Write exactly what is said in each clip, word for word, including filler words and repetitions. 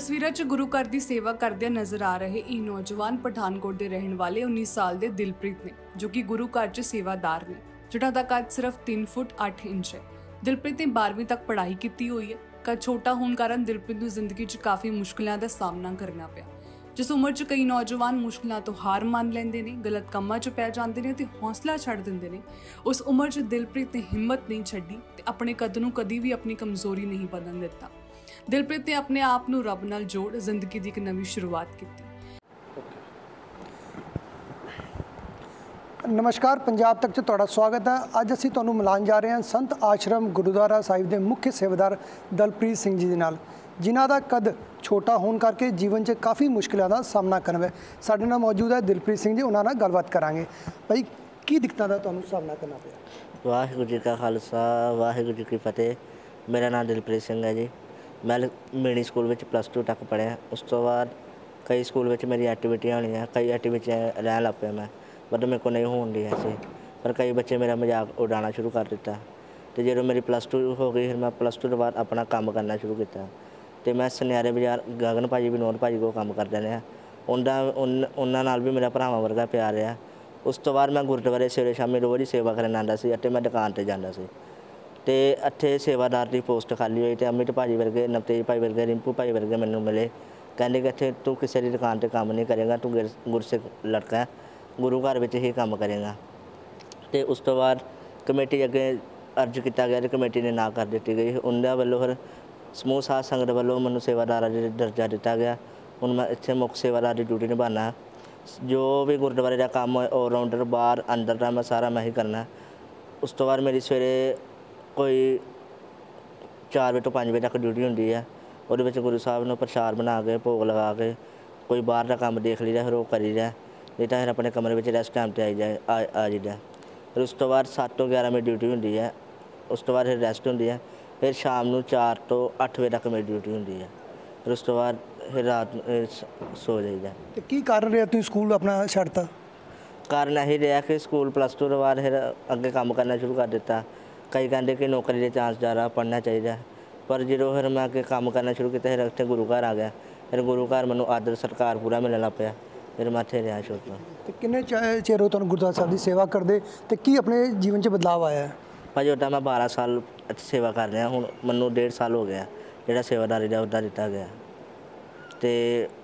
तस्वीरां च गुरु घर की सेवा करदे नजर आ रहे ये नौजवान पठानकोट के रहने वाले उन्नीस साल के दिलप्रीत ने, जो कि गुरु घर च सेवादार ने, जिन्हां दा कद सिर्फ तीन फुट अठ इंच है। दिलप्रीत ने बारहवीं तक पढ़ाई की हुई है। कद छोटा होने कारण दिलप्रीत को जिंदगी च काफ़ी मुश्किलों का सामना करना पिया। जिस उम्र च कई नौजवान मुश्किलों तो हार मान लेंदे ने, गलत कामों च पै जाते हैं तो हौसला छड्ड दिंदे ने, उस उम्र च दिलप्रीत ने हिम्मत नहीं छड्डी ते अपने कद नूं कदी भी अपनी कमजोरी नहीं बदन दिता। दिलप्रीत ने अपने आप नूं रब नाल जोड़ जिंदगी की एक नवी शुरुआत की। नमस्कार, पंजाब तक च तुहाडा स्वागत है। अज असीं तुहानूं मिलान जा रहे हैं संत आश्रम गुरुद्वारा साहिब के मुख्य सेवादार दलप्रीत सिंह जी दे नाल, जिन्हां दा कद छोटा होने करके जीवन च काफ़ी मुश्किलों का सामना करना है। साडे नाल मौजूद है दिलप्रीत सिंह जी, उन्हां नाल गलबात करांगे। भाई, की दिक्कतां दा तुहानूं सामना करना पिया? वाहिगुरू जी का खालसा वाहिगुरू जी की फतेह। मेरा नाम दिलप्रीत सिंह है जी। मैं मिनी स्कूल में प्लस टू तक पढ़िया। उस तो बाद कई स्कूल में मेरी एक्टिविटियां होनी, कई एक्टिविटियां रह लग पे मैं, मतलब मेरे को नहीं होने दी ऐसे, पर कई बच्चे मेरा मजाक उड़ाना शुरू कर दिता। तो जो मेरी प्लस टू हो गई, फिर मैं प्लस टू के बाद अपना काम करना शुरू किया। तो मैं सुनियारे बाजार गगन भाजी विनोद भाजी को काम करते रहा। उन्होंने नाल भी मेरा भरावां वर्गा प्यार रहा। उस तो बाद मैं गुरुद्वारे सवेरे शामी रोज़ ही सेवा करन आंदा सी ते मैं दुकान पर जांदा सी। तो इत्थे सेवादार की पोस्ट खाली हुई तो अमित भाजी वर्गे, नवतेज भाई वर्गे, रिंपू भाई वर्गे मैनू मिले। कहते कि इत्थे तू किसी की दुकान पर काम नहीं करेगा, तू गुरसिख लड़का है, गुरु घर में ही काम करेगा। तो उस तो बाद कमेटी अगे अर्ज किया गया तो कमेटी ने ना कर दी गई। उन्होंने वालों फिर समूह साध संगत वालों मैं सेवादार दर्जा दिता गया। हूँ मैं इतने मुख्य सेवादार की ड्यूटी निभाना। जो भी गुरुद्वारे का काम है ऑलराउंडर बाहर अंदर का मैं सारा मैं ही करना। उस तो बाद मेरी सवेरे कोई चार बजे तो पाँच बजे तक ड्यूटी होंगी है। वो गुरु साहब ने प्रसाद बना के भोग लगा के कोई बाहर का काम देख लीदा, फिर वो करी दा, नहीं तो फिर अपने कमरे में रेस्ट टाइम पर आई जाए आ आ जाइए। फिर उस तो बाद सत्त तो ग्यारह मेरी ड्यूटी होंगी है। उस तो बाद फिर रेस्ट होंगी है। फिर शाम को चार तो अठ बजे तक मेरी ड्यूटी होंगी है। फिर उस तो बाद फिर रात सो जाइए। तो की कारण रहा तुसीं स्कूल अपना छड्डता? कारण यही रहा कि स्कूल प्लस टू के बाद फिर अगे काम करना शुरू कर दिता। कई कहते कि नौकरी के चांस ज़्यादा पढ़ना चाहिए, पर जो फिर मैं अगे काम करना शुरू किया, फिर इतने गुरु घर आ गया। फिर गुरु घर मैं आदर सत्कार पूरा मिलने लग पाया। फिर मैं इत्थे रहा शुरू तो। तो किन्ने चिर हो तुहानूं गुरुद्वारा साहिब की सेवा करदे ते की अपने जीवन च बदलाव आया है? भाजी उदा मैं बारह साल सेवा कर रहा हूँ। मैनू डेढ़ साल हो गया जो सेवादारी का उदा दिता गया। तो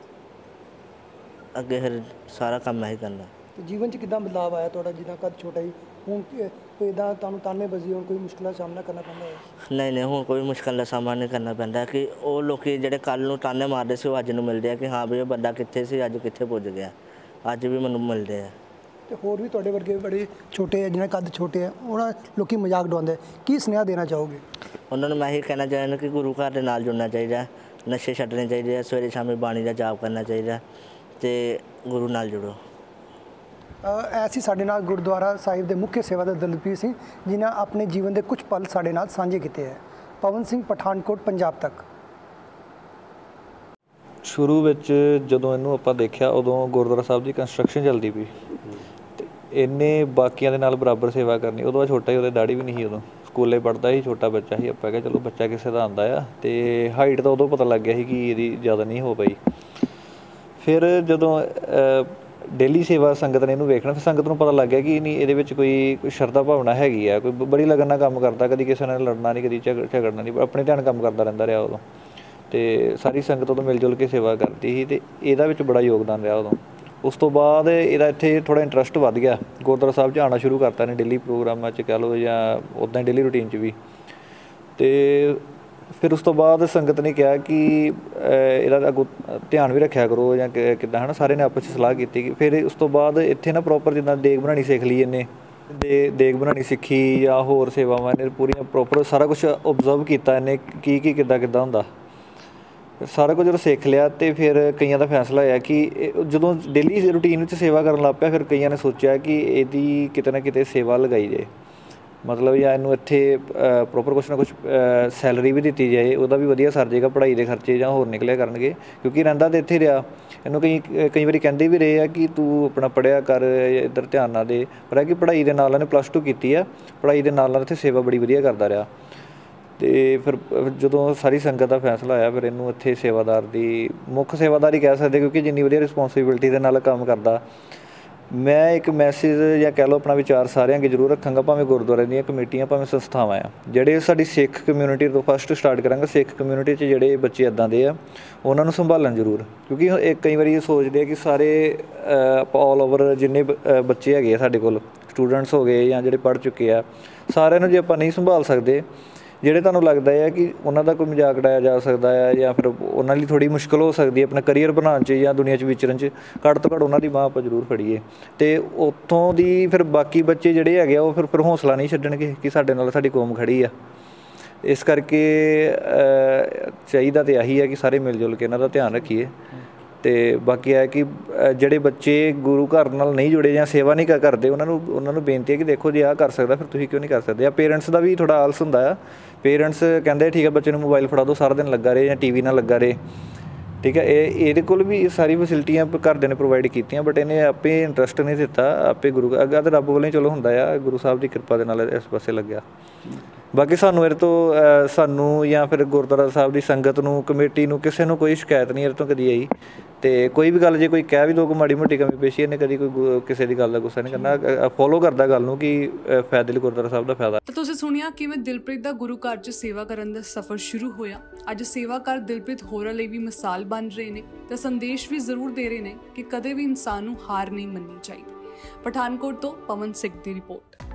अगे फिर सारा काम मैं ही करना। तो जीवन च किद्दां बदलाव आया तुहाडा? जिद्दां कद छोटा ही हुण कोई इदां तुहानूं ताने बजी होण, कोई मुश्किल का सामना करना पैंदा है? नहीं नहीं हूँ कोई मुश्किल का सामना नहीं करना पैंदा कि वो लोग जो कल नूं ताने मारते से अज नूं मिलते हैं कि हाँ भी बंदा कित्थे सी अज कित्थे पुज गया, अज भी मैनूं मिलते हैं। तो होर भी तुहाडे वर्गे बड़े छोटे है, जिन्हें कद छोटे है, उन्हें लोग मजाक उड़ाते, की सुनेहा देना चाहोगे? उन्होंने मैं यही कहना चाहना कि गुरु घर के नाल जुड़ना चाहिए, नशे छड्डने चाहिए, सवेरे शामी बाणी का जाप करना चाहिए, तो गुरु नाल जुड़ो। ऐसी साडे नाल गुरुद्वारा साहिब के मुख्य सेवादार दलप्रीत सिंह जिन्हें अपने जीवन के कुछ पल साडे नाल साझे किए हैं। पवन सिंह, पठानकोट, पंजाब तक। शुरू में जो इनू आप देखा उदों गुरुद्वारा साहब की कंस्ट्रक्शन चलती पई, इन्हें बाकिया के नाल बराबर सेवा करनी। उदों छोटा ही, दाड़ी भी नहीं, उदों स्कूले पढ़ता ही, छोटा बच्चा ही। आप कहा चलो बच्चा किसी का आंदा आ, तो हाइट तो उदों पता लग गया कि ये ज़्यादा नहीं हो पाई। फिर जदों डेली सेवा संगत ने इनू वेखना, फिर संगत को पता लग गया कि नहीं ये कोई कोई शरधा भावना हैगी है, कोई बड़ी लगन नाल काम करता, कभी किसी ने लड़ना नहीं, कभी झग झगड़ना नहीं, अपने ध्यान काम करता रहता रहा उदों। तो सारी संगत उदों मिल जुल के सेवा करती ही, तो ये बड़ा योगदान रहा उदों। उस तो बाद इहदा इत्थे थोड़ा इंटरस्ट वध गया, गुरुद्वारा साहब च आना शुरू करता ने डेली प्रोग्रामां च कह लो या उदां डेली रूटीन च भी। तो फिर उस तो बाद संगत ने कहा कि इहदा अगों ध्यान भी रखा करो या किद्दां है ना, सारे ने आपस में सलाह की। फिर उस तो बाद इत्थे ना प्रॉपर जिद्दां देग बनानी सीख ली इन्हें, दे देग बनानी सीखी या होर सेवावां ने पूरियां प्रॉपर सारा कुछ ऑबजर्व किया इन्हें की की किद्दां किद्दां हुंदा। सारा कुछ जो सीख लिया, तो फिर कई का फैसला होया कि जो डेली रूटीन में सेवा करन लग पिया, फिर कई ने सोचा कि यदी किते ना किते सेवा लगाई जाए, मतलब या इनू इत्थे प्रॉपर कुछ ना कुछ सैलरी भी दी जाए, वह भी वधिया सर जाएगा, पढ़ाई के खर्चे जां होर निकलिया करनगे, क्योंकि रहिंदा तो इत्थे रहा। इनू कई कई बार कहते भी रहे हैं कि तू अपना पढ़िया कर, इधर ध्यान ना दे, पर है कि पढ़ाई के नाल इन्हें प्लस टू की है, पढ़ाई के नाल इत्थे सेवा बड़ी वधिया करता रहा। ਤੇ ਫਿਰ ਜਦੋਂ ਸਾਰੀ ਸੰਗਤ ਦਾ ਫੈਸਲਾ ਆਇਆ ਫਿਰ ਇਹਨੂੰ ਇੱਥੇ ਸੇਵਾਦਾਰ ਦੀ ਮੁੱਖ ਸੇਵਾਦਾਰ ਹੀ ਕਹਿ ਸਕਦੇ, ਕਿਉਂਕਿ ਜਿੰਨੀ ਵਧੀਆ ਰਿਸਪੌਂਸਿਬਿਲਟੀ ਦੇ ਨਾਲ ਕੰਮ ਕਰਦਾ। ਮੈਂ ਇੱਕ ਮੈਸੇਜ ਜਾਂ ਕਹਿ ਲਓ ਆਪਣਾ ਵਿਚਾਰ ਸਾਰਿਆਂ ਅੱਗੇ ਜ਼ਰੂਰ ਰੱਖਾਂਗਾ, ਭਾਵੇਂ ਗੁਰਦੁਆਰੇ ਦੀਆਂ ਕਮੇਟੀਆਂ ਭਾਵੇਂ ਸੰਸਥਾਵਾਂ ਆ, ਜਿਹੜੇ ਸਾਡੀ ਸਿੱਖ ਕਮਿਊਨਿਟੀ ਤੋਂ ਫਸਟ ਸਟਾਰਟ ਕਰਾਂਗਾ। ਸਿੱਖ ਕਮਿਊਨਿਟੀ 'ਚ ਜਿਹੜੇ ਬੱਚੇ ਇੱਦਾਂ ਦੇ ਆ ਉਹਨਾਂ ਨੂੰ ਸੰਭਾਲਣ ਜ਼ਰੂਰ, ਕਿਉਂਕਿ ਇਹ ਕਈ ਵਾਰੀ ਇਹ ਸੋਚਦੇ ਆ ਕਿ ਸਾਰੇ ਆਲ ਓਵਰ ਜਿੰਨੇ ਬੱਚੇ ਹੈਗੇ ਆ ਸਾਡੇ ਕੋਲ ਸਟੂਡੈਂਟਸ ਹੋ ਗਏ ਜਾਂ ਜਿਹੜੇ ਪੜ੍ਹ ਚੁੱਕੇ ਆ, ਸਾਰਿਆਂ ਨੂੰ ਜੇ ਆਪਾਂ ਨਹੀਂ ਸੰਭਾਲ ਸਕਦੇ, ਜਿਹੜੇ ਤੁਹਾਨੂੰ ਲੱਗਦਾ ਹੈ ਕਿ ਉਹਨਾਂ ਦਾ ਕੋਈ ਮਜ਼ਾਕ ਉਡਾਇਆ ਜਾ ਸਕਦਾ ਹੈ ਜਾਂ ਫਿਰ ਉਹਨਾਂ ਲਈ ਥੋੜ੍ਹੀ ਮੁਸ਼ਕਿਲ ਹੋ ਸਕਦੀ ਹੈ ਆਪਣਾ ਕਰੀਅਰ ਬਣਾਉਣ 'ਚ ਜਾਂ ਦੁਨੀਆ 'ਚ ਵਿਚਰਨ 'ਚ, ਘੱਟ ਤੋਂ ਘੱਟ ਉਹਨਾਂ ਦੀ ਬਾਂਹ ਆਪਾਂ ਜ਼ਰੂਰ ਫੜੀਏ। ਅਤੇ ਉੱਥੋਂ ਦੀ ਫਿਰ ਬਾਕੀ ਬੱਚੇ ਜਿਹੜੇ ਹੈਗੇ ਆ ਉਹ ਫਿਰ ਫਿਰ ਹੌਸਲਾ ਨਹੀਂ ਛੱਡਣਗੇ ਕਿ ਸਾਡੇ ਨਾਲ ਸਾਡੀ ਕੌਮ ਖੜੀ ਆ। ਇਸ ਕਰਕੇ ਚਾਹੀਦਾ ਤਾਂ ਇਹੀ ਹੈ ਕਿ ਸਾਰੇ ਮਿਲ ਜੁਲ ਕੇ ਇਹਨਾਂ ਦਾ ਧਿਆਨ ਰੱਖੀਏ। ਅਤੇ ਬਾਕੀ ਹੈ ਕਿ ਜਿਹੜੇ ਬੱਚੇ ਗੁਰੂ ਘਰ ਨਾਲ ਨਹੀਂ ਜੁੜੇ ਜਾਂ ਸੇਵਾ ਨਹੀਂ ਕ ਕਰਦੇ ਉਹਨਾਂ ਨੂੰ ਉਹਨਾਂ ਨੂੰ ਬੇਨਤੀ ਹੈ ਕਿ ਦੇਖੋ ਜੇ ਆਹ ਕਰ ਸਕਦਾ ਫਿਰ ਤੁਸੀਂ ਕਿਉਂ ਨਹੀਂ ਕਰ ਸਕਦੇ। ਆ ਪੇਰੈਂਟਸ ਦਾ ਵੀ ਥੋੜ੍ਹਾ ਆਲਸ ਹੁੰਦਾ ਆ। ਪੇਰੈਂਟਸ ਕਹਿੰਦੇ ਠੀਕ ਹੈ ਬੱਚੇ ਨੂੰ ਮੋਬਾਈਲ ਫੜਾ ਦਿਓ, ਸਾਰਾ ਦਿਨ ਲੱਗਾ ਰਹੇ ਜਾਂ ਟੀ ਵੀ ਨਾਲ ਲੱਗਾ ਰਹੇ, ਠੀਕ ਹੈ। ਇਹ ਇਹਦੇ ਕੋਲ ਵੀ ਸਾਰੀ ਫੈਸਿਲਿਟੀਆਂ ਘਰਦਿਆਂ ਨੇ ਪ੍ਰੋਵਾਈਡ ਕੀਤੀਆਂ, ਬਟ ਇਹਨੇ ਆਪੇ ਇੰਟਰਸਟ ਨਹੀਂ ਦਿੱਤਾ। ਆਪੇ ਗੁਰੂ ਅੱਗਾ ਤਾਂ ਰੱਬ ਵੱਲੋਂ ਹੀ ਚਲੋ ਹੁੰਦਾ ਆ, ਗੁਰੂ ਸਾਹਿਬ ਦੀ ਕਿਰਪਾ ਦੇ ਨਾਲ ਇਸ ਪਾਸੇ ਲੱਗਿਆ। ਬਾਕੀ ਸਾਨੂੰ ਇਹਦੇ ਤੋਂ ਸਾਨੂੰ ਜਾਂ ਫਿਰ ਗੁਰਦੁਆਰਾ ਸਾਹਿਬ ਦੀ ਸੰਗਤ ਨੂੰ, ਕਮੇਟੀ ਨੂੰ, ਕਿਸੇ ਨੂੰ ਕੋਈ ਸ਼ਿਕਾਇਤ ਨਹੀਂ ਇਹਦੇ ਤੋਂ ਕਦੀ ਆਈ। ਅਤੇ ਕੋਈ ਵੀ ਗੱਲ ਜੇ ਕੋਈ ਕਹਿ ਵੀ ਦੋ ਮਾੜੀ ਮੋਟੀ ਕਮੀ ਪੇਸ਼ੀ, ਇਹਨੇ ਕਦੀ ਕੋਈ ਕਿਸੇ ਦੀ ਗੱਲ ਦਾ ਗੁੱਸਾ ਨਹੀਂ ਕਰਨਾ, ਫੋਲੋ ਕਰਦਾ ਗੱਲ ਨੂੰ ਕਿ ਫਾਇਦੇ ਲਈ ਗੁਰਦੁਆਰਾ ਸਾਹਿਬ ਦਾ ਫਾਇਦਾ। ਤਾਂ ਤੁਸੀਂ ਸੁਣਿਆ ਕਿਵੇਂ ਦਿਲਪ੍ਰੀਤ ਦਾ ਗੁਰੂ ਘਰ 'ਚ ਸੇਵਾ ਕਰਨ ਦਾ ਸਫ਼ਰ ਸ਼ੁਰੂ ਹੋਇਆ। ਅੱਜ ਸੇਵਾ ਕਰ ਦਿਲਪ੍ਰੀਤ ਹੋਰਾਂ ਲਈ ਵੀ ਮਿਸਾਲ ਬਣ ਰਹੇ ਨੇ ਤਾਂ ਸੰਦੇਸ਼ ਵੀ ਜ਼ਰੂਰ ਦੇ ਰਹੇ ਨੇ ਕਿ ਕਦੇ ਵੀ ਇਨਸਾਨ ਨੂੰ ਹਾਰ ਨਹੀਂ ਮੰਨਣੀ ਚਾਹੀਦੀ। ਪਠਾਨਕੋਟ ਤੋਂ ਪਵਨ ਸਿੰਘ ਦੀ ਰਿਪੋਰਟ।